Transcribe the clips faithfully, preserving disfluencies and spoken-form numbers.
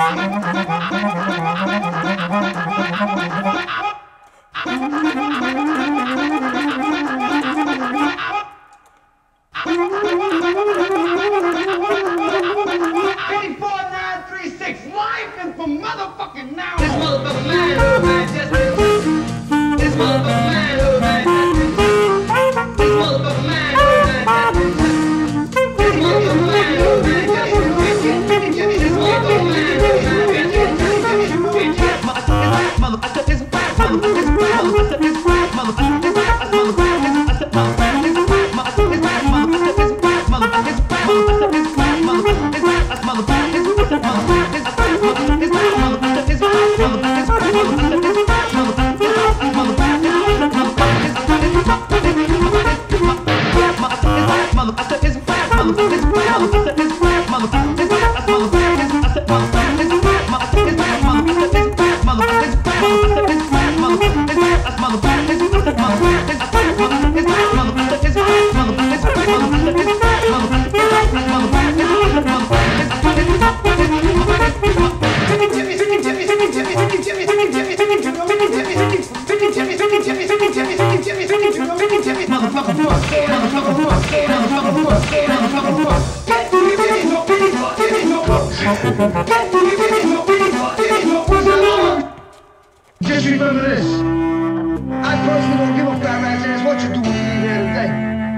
Just remember this. I personally don't give a fat rat's ass what you do with me here today.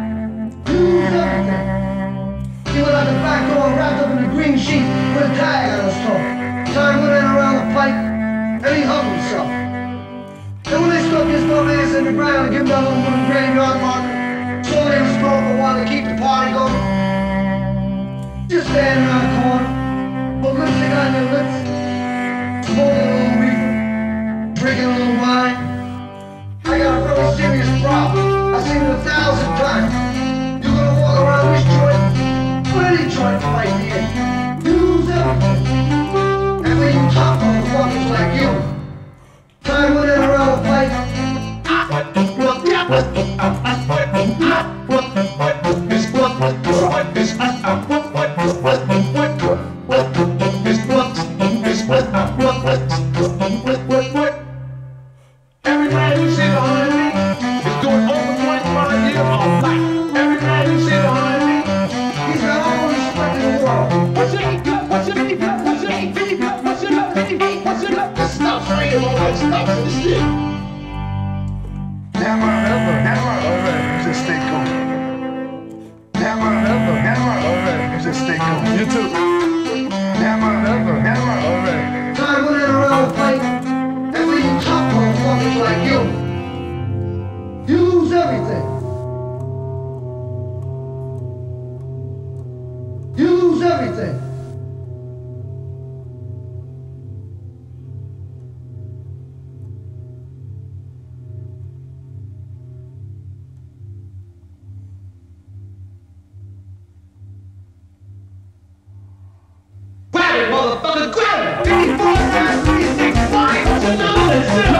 Use everything. He went out the back door wrapped up in a green sheet with a tag on his toe. Time went in around the pipe and he hung himself. And when they stuck his dumb ass in the ground and give him that little wooden graveyard marker, so they would smoke for a while to keep the party going. Just standing around the corner, put lipstick on your lips, smoking a little reefer, drinking a little wine. I got a really serious problem. I've seen it a thousand times. You're gonna walk around this joint, or any joint right here. Use everything. And when you top motherfuckers like you, time went in around the pipe. Every man you see behind me is doing over twenty-five years of life. Every man you see behind me, He's got all the respect in the world. what's it got? What's it got? What's it fifty got? What's it got? fifty got? What's it got? This stuff right all that stuff in the shit. Never ever, never ever, you just stay cool. Never ever, never ever, you just stay cool. You too. Never ever, never ever. Time went in around the pipe. And when you top motherfuckers like you, use everything. Use everything. Grab it, motherfucker, grab it! fifty-four, nine, three, six, five, what's another?